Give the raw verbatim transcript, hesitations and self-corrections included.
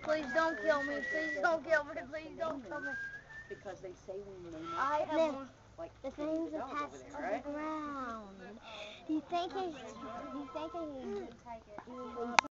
Please don't kill me. Please don't kill me. Please don't kill me. Because they say when they know I have Nick, one. like the thing's the dog over attached there, to right? the ground. Do you think he's, do you think he's,